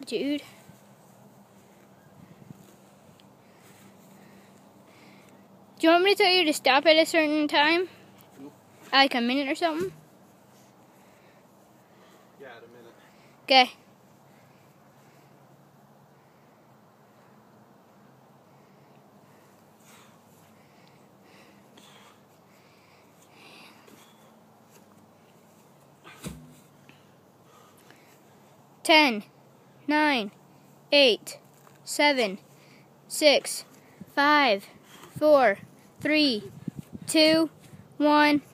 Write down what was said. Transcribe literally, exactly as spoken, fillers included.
Dude. Do you want me to tell you to stop at a certain time? Like a minute or something? Yeah, at a minute. Okay. Ten, nine, eight, seven, six, five, four, three, two, one.